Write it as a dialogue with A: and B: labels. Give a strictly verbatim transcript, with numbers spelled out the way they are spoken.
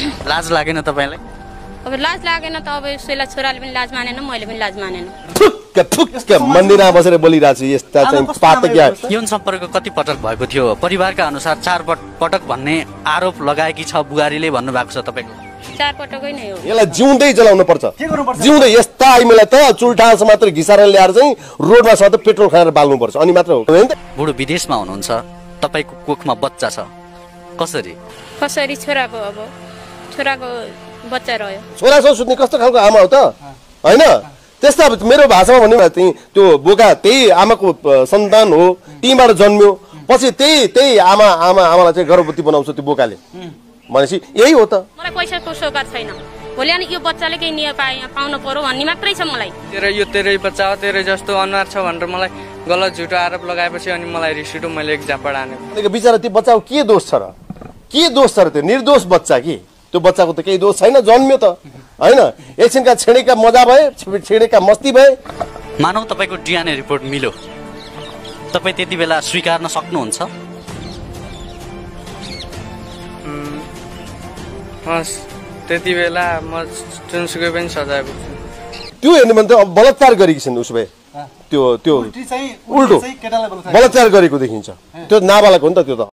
A: लाज लागेन तपाईलाई?
B: अब लाज लागेन त अब यसैलाई छोराले पनि लाज मानेन मैले पनि लाज मानेन।
C: फुक्क फुक्क मन्दिरमा बसेर बोलिरहेको छु यस्ता चाहिँ पातकिया।
A: यौन सम्पर्क कति पटक भएको थियो? परिवारका अनुसार चार पटक भन्ने आरोप लगाएकी छ बुहारीले भन्नुभएको छ तपाईको।
B: चार पटकै नै हो।
C: यसलाई जिउँदै चलाउनु पर्छ। जिउँदै यस्ता आइमेलाई त चुल्ठास मात्र घिसारेर ल्याएर चाहिँ रोडमा सधैँ पेट्रोल खाएर बाल्नु पर्छ अनि मात्र हो हैन त।
A: बुढो विदेशमा हुनुहुन्छ, तपाईको कोखमा बच्चा छ, कसरी
B: कसरी छोराको अब छोराको बच्चा रह्यो।
C: छोरासँग सुत्ने कस्तो खालको आमा हो त हैन? त्यस्ता मेरो भाषामा भन्नु चाहिँ त्यो बोका त्यही आमाको सन्तान हो, तीबाट जन्मियो, पछि त्यही त्यही आमा आमा आमालाई चाहिँ गर्भवती बनाउँछ त्यो बोकाले भनेपछि यही हो त।
B: मलाई पैसाको सौगात छैन, भोलि अनि यो बच्चाले केही निय पाए पाउनु पर्यो भन्ने मात्रै छ मलाई।
D: तेरो यो तेरै बच्चा हो, तेरै जस्तो अनुहार छ भनेर मलाई गलत झुटो आरोप लगाएपछि अनि मलाई रिस उठ्यो, मैले एक झापड हाने।
C: बिचरा त्यो बच्चाको के दोष छ र? के दोष छ र? त्यो निर्दोष बच्चा कि त्यो बच्चाको त केही दोष छैन, जन्मियो त हैन। एकछिनका छेडेका मजा भए, छेडेका मस्ती भए।
A: मानौ तपाईको डिएनए रिपोर्ट मिल्यो, तपाई त्यति बेला स्वीकार्न सक्नुहुन्छ?
D: हस्, त्यति बेला म जुनसुकै पनि सजाय पुग्छु।
C: त्यो हेर्ने भने त अब बलात्कार गरेकी छिन् उसो भए। त्यो त्यो उल्टो बलात्कार गरेको देखिन्छ। त्यो नाबालक हो नि त त्यो त।